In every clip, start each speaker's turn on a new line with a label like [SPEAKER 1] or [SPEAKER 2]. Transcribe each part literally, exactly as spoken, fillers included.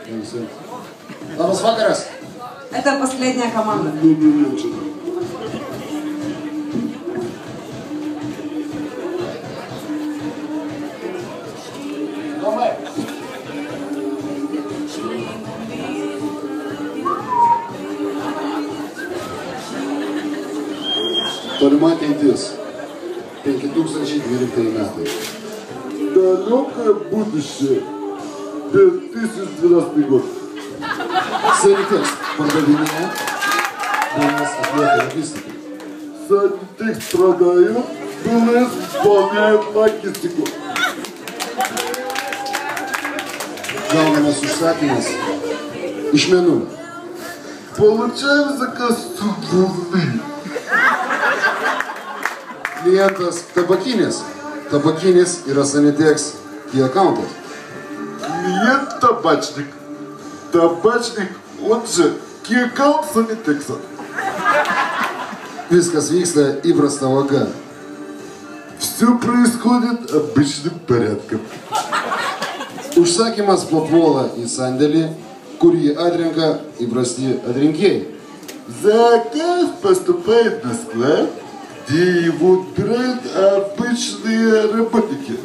[SPEAKER 1] Labas vakaras.
[SPEAKER 2] Это последняя команда.
[SPEAKER 1] Tolima ateitis. penki tūkstančiai dvyliktieji metai.
[SPEAKER 3] Далекое будущее. две тысячи двенадцатый год.
[SPEAKER 1] Санитекс парdavinėja, Белес atlieka logistiką.
[SPEAKER 3] Санитекс продает, Белес выполняет логистику.
[SPEAKER 1] Gaunamas užsakymas iš Mėnulio.
[SPEAKER 3] Получаем заказ с Луны.
[SPEAKER 1] Klientas tabakinis. Tabakinis yra Saniteks key accountas.
[SPEAKER 3] Клиент табачник. Табачник, он же key account Санитекса.
[SPEAKER 1] Viskas vyksta įprasta vaga.
[SPEAKER 3] Все происходит обычным порядком.
[SPEAKER 1] Užsakymas papuola į sandėlį, kurį atrenka įprasti atrinkėjai.
[SPEAKER 3] Заказ поступает на склад, где его отбирают обычные работники.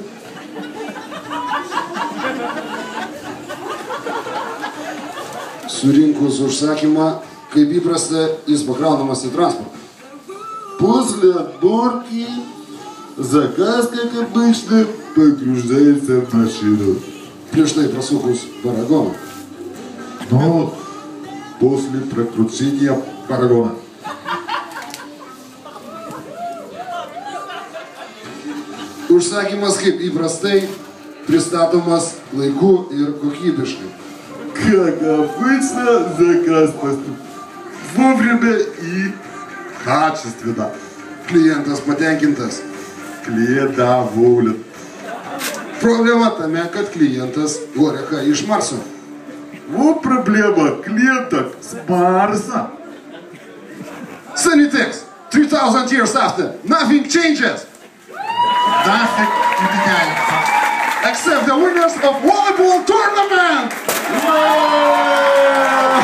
[SPEAKER 1] Surinkus užsakymą, kaip įprasta, jis pakraunamas į transportą.
[SPEAKER 3] После отборки заказ, как обычно, погружается в машину.
[SPEAKER 1] Prieš tai prasukus paragoną.
[SPEAKER 3] Но после прокручения парагона.
[SPEAKER 1] Užsakymas, kaip įprastai, pristatomas laiku ir kokybiškai.
[SPEAKER 3] Как обычно, заказ поступает вовремя и качественно.
[SPEAKER 1] Klientas patenkintas.
[SPEAKER 3] Клиент доволен.
[SPEAKER 1] Problema tame, kad klientas Горяха iš Marso.
[SPEAKER 3] Вот проблема клиенток с Марса.
[SPEAKER 1] Saniteks, three thousand years after, nothing changes.
[SPEAKER 3] Нафиг не меняется.
[SPEAKER 1] Except the winners of volleyball tournament!
[SPEAKER 3] Ура!